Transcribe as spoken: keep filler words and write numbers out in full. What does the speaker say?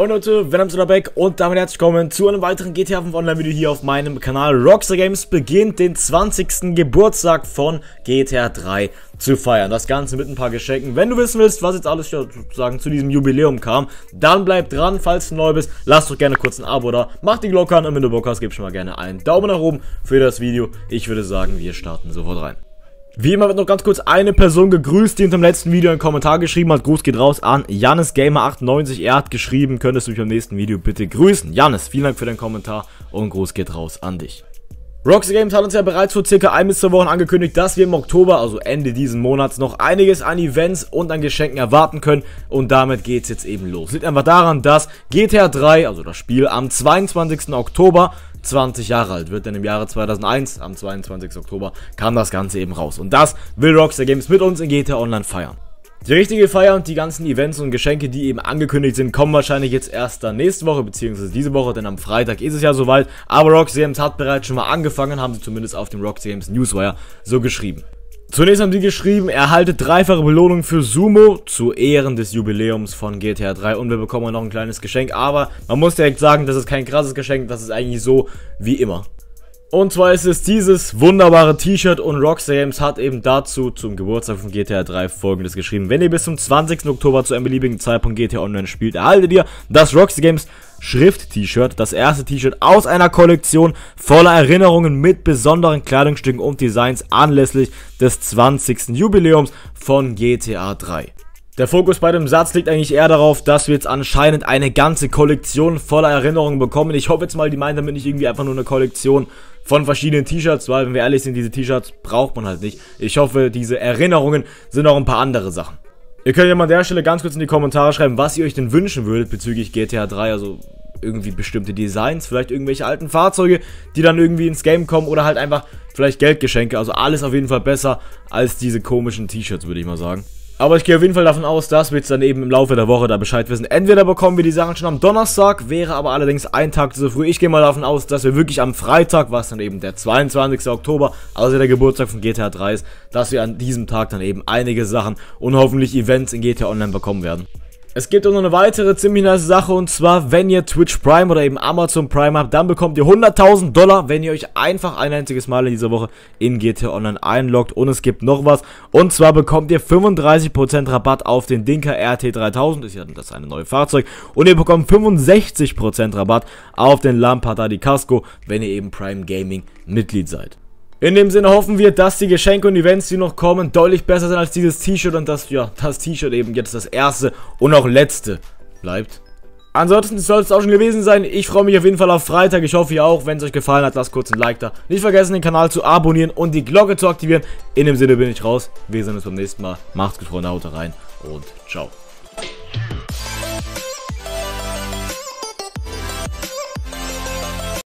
Moin Leute, Venom ist back und damit herzlich willkommen zu einem weiteren G T A fünf Online Video hier auf meinem Kanal. Rockstar Games beginnt den zwanzigsten Geburtstag von G T A drei zu feiern. Das Ganze mit ein paar Geschenken. Wenn du wissen willst, was jetzt alles sozusagen zu diesem Jubiläum kam, dann bleib dran. Falls du neu bist, lass doch gerne kurz ein Abo da, mach die Glocke an und wenn du Bock hast, gib schon mal gerne einen Daumen nach oben für das Video. Ich würde sagen, wir starten sofort rein. Wie immer wird noch ganz kurz eine Person gegrüßt, die unter dem letzten Video einen Kommentar geschrieben hat. Gruß geht raus an Jannis Gamer achtundneunzig. Er hat geschrieben, könntest du mich beim nächsten Video bitte grüßen. Jannis, vielen Dank für deinen Kommentar und Gruß geht raus an dich. Rockstar Games hat uns ja bereits vor circa ein bis zwei Wochen angekündigt, dass wir im Oktober, also Ende diesen Monats, noch einiges an Events und an Geschenken erwarten können. Und damit geht's jetzt eben los. Liegt einfach daran, dass G T A drei, also das Spiel, am zweiundzwanzigsten Oktober zwanzig Jahre alt wird, denn im Jahre zweitausendeins, am zweiundzwanzigsten Oktober, kam das Ganze eben raus. Und das will Rockstar Games mit uns in G T A Online feiern. Die richtige Feier und die ganzen Events und Geschenke, die eben angekündigt sind, kommen wahrscheinlich jetzt erst dann nächste Woche, beziehungsweise diese Woche, denn am Freitag ist es ja soweit. Aber Rockstar Games hat bereits schon mal angefangen, haben sie zumindest auf dem Rockstar Games Newswire so geschrieben. Zunächst haben sie geschrieben, erhaltet dreifache Belohnung für Sumo zu Ehren des Jubiläums von G T A drei und wir bekommen noch ein kleines Geschenk, aber man muss direkt sagen, das ist kein krasses Geschenk, das ist eigentlich so wie immer. Und zwar ist es dieses wunderbare T-Shirt und Rockstar Games hat eben dazu zum Geburtstag von G T A drei folgendes geschrieben. Wenn ihr bis zum zwanzigsten Oktober zu einem beliebigen Zeitpunkt G T A Online spielt, erhaltet ihr das Rockstar Games Schrift-T-Shirt, das erste T-Shirt aus einer Kollektion voller Erinnerungen mit besonderen Kleidungsstücken und Designs anlässlich des zwanzigsten Jubiläums von G T A drei. Der Fokus bei dem Satz liegt eigentlich eher darauf, dass wir jetzt anscheinend eine ganze Kollektion voller Erinnerungen bekommen. Ich hoffe jetzt mal, die meinen damit nicht irgendwie einfach nur eine Kollektion von verschiedenen T-Shirts, weil, wenn wir ehrlich sind, diese T-Shirts braucht man halt nicht. Ich hoffe, diese Erinnerungen sind auch ein paar andere Sachen. Ihr könnt ja mal an der Stelle ganz kurz in die Kommentare schreiben, was ihr euch denn wünschen würdet bezüglich G T A drei, also irgendwie bestimmte Designs, vielleicht irgendwelche alten Fahrzeuge, die dann irgendwie ins Game kommen oder halt einfach vielleicht Geldgeschenke, also alles auf jeden Fall besser als diese komischen T-Shirts, würde ich mal sagen. Aber ich gehe auf jeden Fall davon aus, dass wir jetzt dann eben im Laufe der Woche da Bescheid wissen. Entweder bekommen wir die Sachen schon am Donnerstag, wäre aber allerdings ein Tag zu früh. Ich gehe mal davon aus, dass wir wirklich am Freitag, was dann eben der zweiundzwanzigste Oktober, also der Geburtstag von G T A drei ist, dass wir an diesem Tag dann eben einige Sachen und hoffentlich Events in G T A Online bekommen werden. Es gibt auch noch eine weitere ziemlich nice Sache und zwar, wenn ihr Twitch Prime oder eben Amazon Prime habt, dann bekommt ihr hunderttausend Dollar, wenn ihr euch einfach ein einziges Mal in dieser Woche in G T A Online einloggt. Und es gibt noch was, und zwar bekommt ihr fünfunddreißig Prozent Rabatt auf den Dinka R T dreitausend, ist ja das eine neue Fahrzeug, und ihr bekommt fünfundsechzig Prozent Rabatt auf den Lampadati Casco, wenn ihr eben Prime Gaming Mitglied seid. In dem Sinne hoffen wir, dass die Geschenke und Events, die noch kommen, deutlich besser sind als dieses T-Shirt und dass ja das T-Shirt eben jetzt das erste und auch letzte bleibt. Ansonsten soll es auch schon gewesen sein. Ich freue mich auf jeden Fall auf Freitag. Ich hoffe ihr auch. Wenn es euch gefallen hat, lasst kurz ein Like da. Nicht vergessen, den Kanal zu abonnieren und die Glocke zu aktivieren. In dem Sinne bin ich raus. Wir sehen uns beim nächsten Mal. Macht's gut, Freunde. Haut rein und ciao.